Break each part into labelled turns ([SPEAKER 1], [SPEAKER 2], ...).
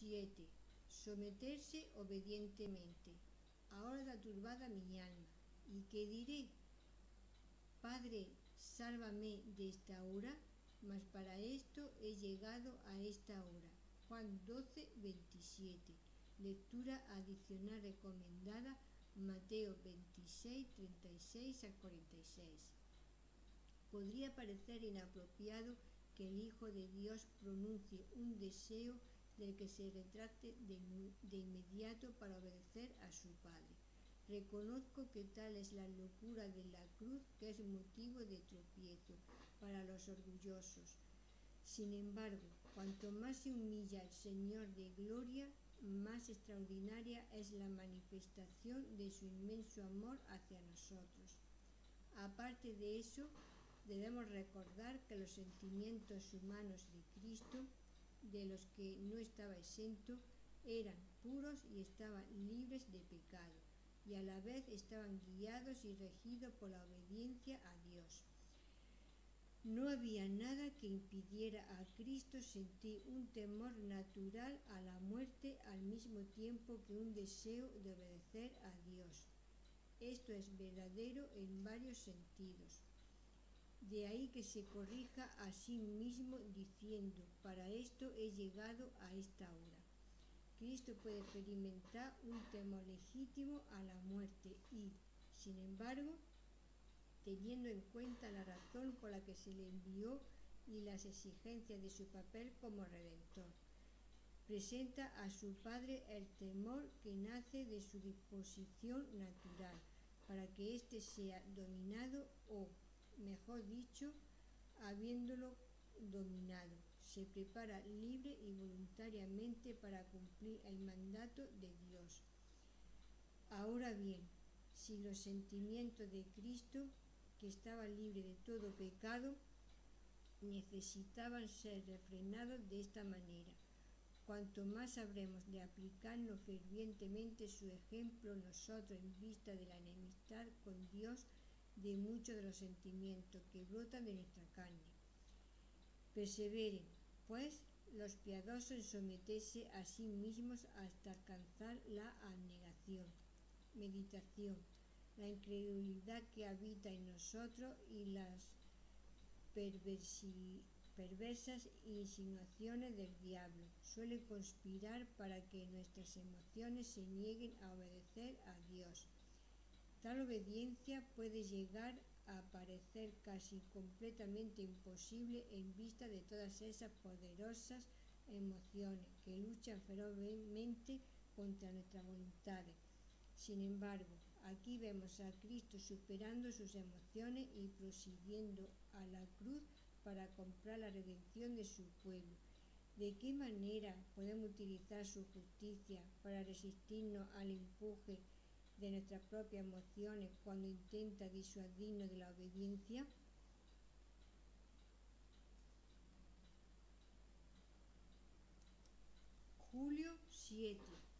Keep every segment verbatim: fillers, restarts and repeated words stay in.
[SPEAKER 1] siete. Someterse obedientemente. Ahora está turbada mi alma. ¿Y qué diré? Padre, sálvame de esta hora, mas para esto he llegado a esta hora. Juan doce, veintisiete. Lectura adicional recomendada, Mateo veintiséis, treinta y seis al cuarenta y seis. Podría parecer inapropiado que el Hijo de Dios pronuncie un deseo del que se retrate de, de inmediato para obedecer a su Padre. Reconozco que tal es la locura de la cruz, que es motivo de tropiezo para los orgullosos. Sin embargo, cuanto más se humilla el Señor de gloria, más extraordinaria es la manifestación de su inmenso amor hacia nosotros. Aparte de eso, debemos recordar que los sentimientos humanos de Cristo, de los que no estaba exento, eran puros y estaban libres de pecado, y a la vez estaban guiados y regidos por la obediencia a Dios. No había nada que impidiera a Cristo sentir un temor natural a la muerte al mismo tiempo que un deseo de obedecer a Dios. Esto es verdadero en varios sentidos. De ahí que se corrija a sí mismo diciendo, para esto he llegado a esta hora. Cristo puede experimentar un temor legítimo a la muerte y, sin embargo, teniendo en cuenta la razón por la que se le envió y las exigencias de su papel como Redentor, presenta a su Padre el temor que nace de su disposición natural, para que éste sea dominado o, mejor dicho, habiéndolo dominado, se prepara libre y voluntariamente para cumplir el mandato de Dios. Ahora bien, si los sentimientos de Cristo, que estaba libre de todo pecado, necesitaban ser refrenados de esta manera, cuanto más habremos de aplicarnos fervientemente su ejemplo nosotros en vista de la enemistad con Dios de muchos de los sentimientos que brotan de nuestra carne. Perseveren, pues, los piadosos en someterse a sí mismos hasta alcanzar la abnegación. Meditación. La incredulidad que habita en nosotros y las perversi, perversas insinuaciones del diablo suelen conspirar para que nuestras emociones se nieguen a obedecer a Dios. Tal obediencia puede llegar a parecer casi completamente imposible en vista de todas esas poderosas emociones que luchan ferozmente contra nuestras voluntades. Sin embargo, aquí vemos a Cristo superando sus emociones y prosiguiendo a la cruz para comprar la redención de su pueblo. ¿De qué manera podemos utilizar su justicia para resistirnos al empuje de nuestras propias emociones cuando intenta disuadirnos de la obediencia? Julio siete.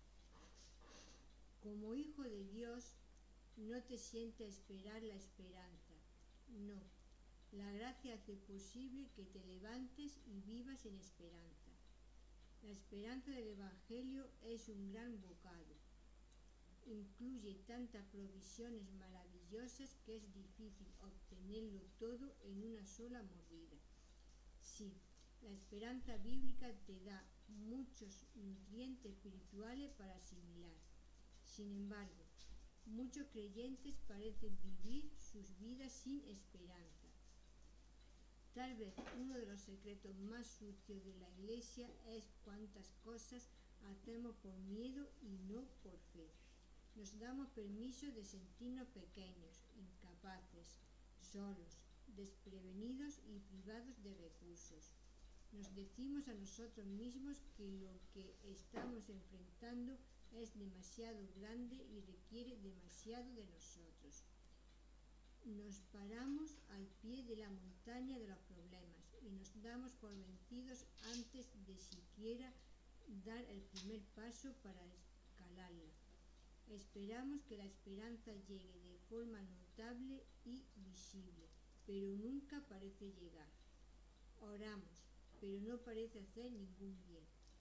[SPEAKER 1] Como hijo de Dios, no te sientes a esperar la esperanza. No. La gracia hace posible que te levantes y vivas en esperanza. La esperanza del Evangelio es un gran bocado. Incluye tantas provisiones maravillosas que es difícil obtenerlo todo en una sola mordida. Sí, la esperanza bíblica te da muchos nutrientes espirituales para asimilar. Sin embargo, muchos creyentes parecen vivir sus vidas sin esperanza. Tal vez uno de los secretos más sucios de la Iglesia es cuántas cosas hacemos por miedo y no por fe. Nos damos permiso de sentirnos pequeños, incapaces, solos, desprevenidos y privados de recursos. Nos decimos a nosotros mismos que lo que estamos enfrentando es demasiado grande y requiere demasiado de nosotros. Nos paramos al pie de la montaña de los problemas y nos damos por vencidos antes de siquiera dar el primer paso para escalarla. Esperamos que la esperanza llegue de forma notable y visible, pero nunca parece llegar. Oramos, pero no parece hacer ningún bien.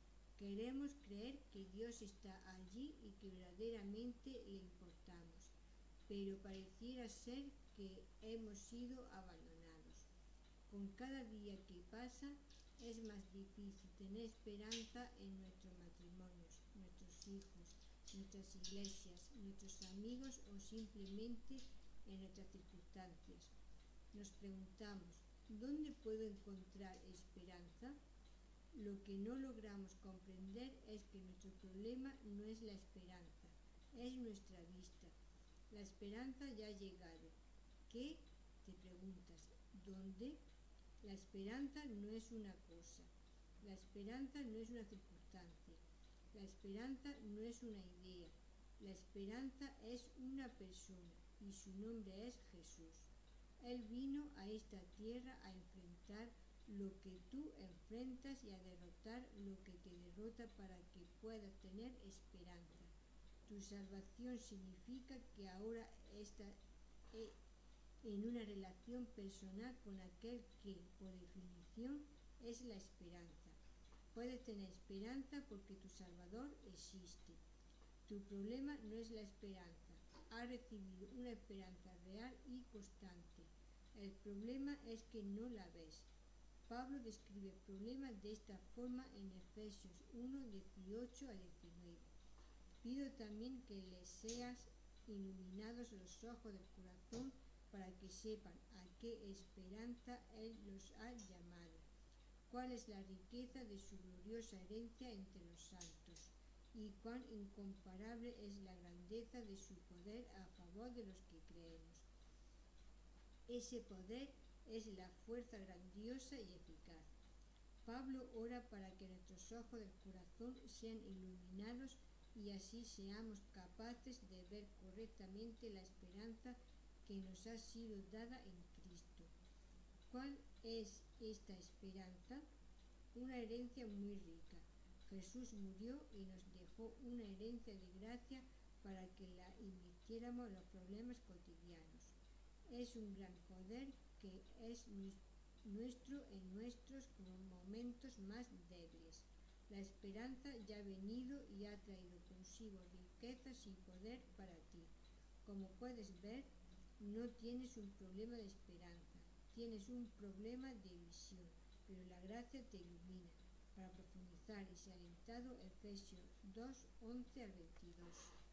[SPEAKER 1] Queremos creer que Dios está allí y que verdaderamente le importamos, pero pareciera ser que hemos sido abandonados. Con cada día que pasa es más difícil tener esperanza en nuestros matrimonios, nuestros hijos, nuestras iglesias, nuestros amigos o simplemente en nuestras circunstancias. Nos preguntamos, ¿dónde puedo encontrar esperanza? Lo que no logramos comprender es que nuestro problema no es la esperanza, es nuestra vista. La esperanza ya ha llegado. ¿Qué? Te preguntas. ¿Dónde? La esperanza no es una cosa. La esperanza no es una circunstancia. La esperanza no es una idea. La esperanza es una persona y su nombre es Jesús. Él vino a esta tierra a enfrentar lo que tú enfrentas y a derrotar lo que te derrota para que puedas tener esperanza. Tu salvación significa que ahora estás en una relación personal con aquel que, por definición, es la esperanza. Puedes tener esperanza porque tu Salvador existe. Tu problema no es la esperanza. Has recibido una esperanza real y constante. El problema es que no la ves. Pablo describe el problema de esta forma en Efesios uno, dieciocho a diecinueve. Pido también que les seas iluminados los ojos del corazón para que sepan a qué esperanza Él los ha llamado, cuál es la riqueza de su gloriosa herencia entre los santos, y cuán incomparable es la grandeza de su poder a favor de los que creemos. Ese poder es la fuerza grandiosa y eficaz. Pablo ora para que nuestros ojos del corazón sean iluminados y así seamos capaces de ver correctamente la esperanza que nos ha sido dada en Cristo. ¿Cuál es esta esperanza? Una herencia muy rica. Jesús murió y nos dejó una herencia de gracia para que la invirtiéramos en los problemas cotidianos. Es un gran poder que es nuestro en nuestros momentos más débiles. La esperanza ya ha venido y ha traído consigo riquezas y poder para ti. Como puedes ver, no tienes un problema de esperanza, tienes un problema de visión, pero la gracia te ilumina. Para profundizar y ser alentado, Efesios dos, once al veintidós.